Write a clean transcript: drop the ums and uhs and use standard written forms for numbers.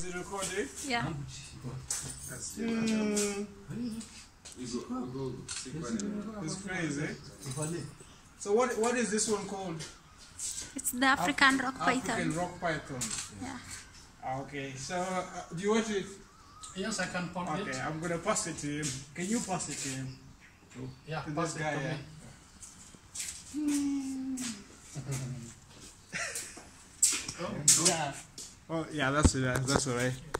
Is it recording? Yeah. That's It's crazy. So what is this one called? It's the African rock python. African rock python. Yeah. Okay, so do you want it? Yes, I can pump it. Okay, I'm gonna pass it to him. Can you pass it to him? Yeah, To pass this it guy, to yeah. me. Yeah. Oh yeah, that's it. That's all right.